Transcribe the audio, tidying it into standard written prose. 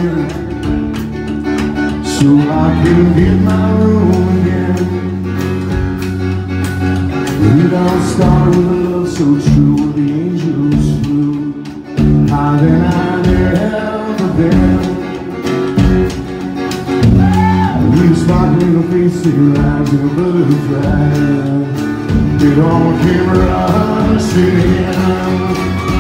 so I can get my room again. It all started with a love so true, where the angels flew higher than I'd ever been. You sparkling your face to your eyes and a butterfly. It all came rushing in.